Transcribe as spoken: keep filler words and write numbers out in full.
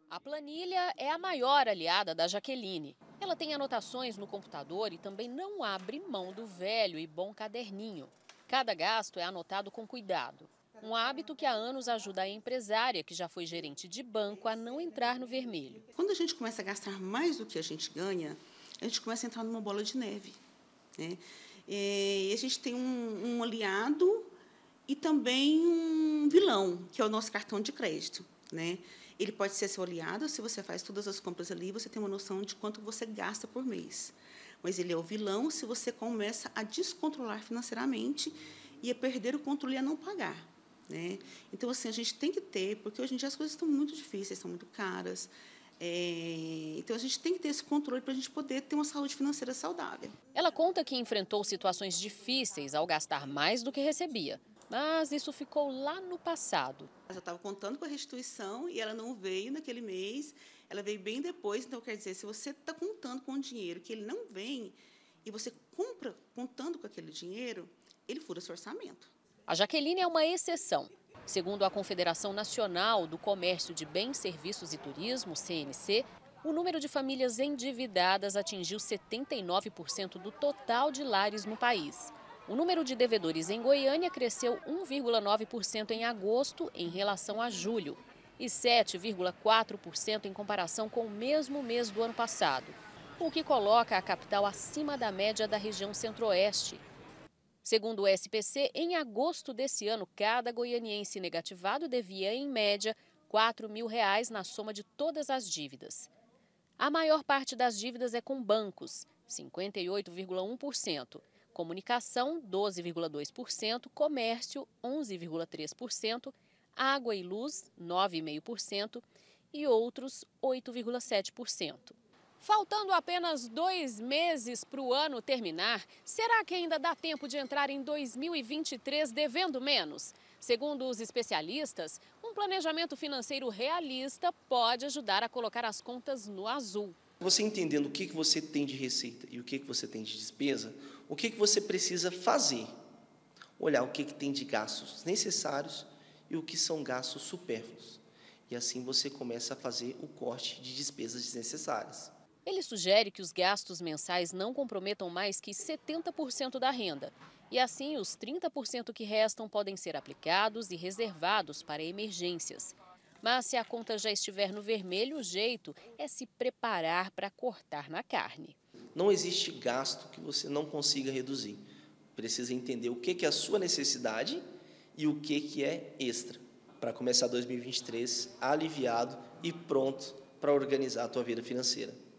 A planilha é a maior aliada da Jaqueline. Ela tem anotações no computador e também não abre mão do velho e bom caderninho. Cada gasto é anotado com cuidado. Um hábito que há anos ajuda a empresária, que já foi gerente de banco, a não entrar no vermelho. Quando a gente começa a gastar mais do que a gente ganha, a gente começa a entrar numa bola de neve, né? E a gente tem um, um aliado e também um vilão, que é o nosso cartão de crédito, né? Ele pode ser seu aliado se você faz todas as compras ali, você tem uma noção de quanto você gasta por mês. Mas ele é o vilão se você começa a descontrolar financeiramente e a perder o controle e a não pagar, né? Então, assim, a gente tem que ter, porque hoje em dia as coisas estão muito difíceis, estão muito caras. É, então, a gente tem que ter esse controle para a gente poder ter uma saúde financeira saudável. Ela conta que enfrentou situações difíceis ao gastar mais do que recebia. Mas isso ficou lá no passado. Eu já estava contando com a restituição e ela não veio naquele mês, ela veio bem depois. Então, quer dizer, se você está contando com o dinheiro que ele não vem e você compra contando com aquele dinheiro, ele fura seu orçamento. A Jaqueline é uma exceção. Segundo a Confederação Nacional do Comércio de Bens, Serviços e Turismo, C N C, o número de famílias endividadas atingiu setenta e nove por cento do total de lares no país. O número de devedores em Goiânia cresceu um vírgula nove por cento em agosto em relação a julho e sete vírgula quatro por cento em comparação com o mesmo mês do ano passado, o que coloca a capital acima da média da região centro-oeste. Segundo o S P C, em agosto desse ano, cada goianiense negativado devia, em média, quatro mil reais na soma de todas as dívidas. A maior parte das dívidas é com bancos, cinquenta e oito vírgula um por cento. Comunicação, doze vírgula dois por cento, comércio, onze vírgula três por cento, água e luz, nove vírgula cinco por cento e outros, oito vírgula sete por cento. Faltando apenas dois meses para o ano terminar, será que ainda dá tempo de entrar em dois mil e vinte e três devendo menos? Segundo os especialistas, um planejamento financeiro realista pode ajudar a colocar as contas no azul. Você entendendo o que você tem de receita e o que você tem de despesa, o que você precisa fazer? Olhar o que tem de gastos necessários e o que são gastos supérfluos. E assim você começa a fazer o corte de despesas desnecessárias. Ele sugere que os gastos mensais não comprometam mais que setenta por cento da renda. E assim, os trinta por cento que restam podem ser aplicados e reservados para emergências. Mas se a conta já estiver no vermelho, o jeito é se preparar para cortar na carne. Não existe gasto que você não consiga reduzir. Precisa entender o que é a sua necessidade e o que é extra. Para começar dois mil e vinte e três aliviado e pronto para organizar a tua vida financeira.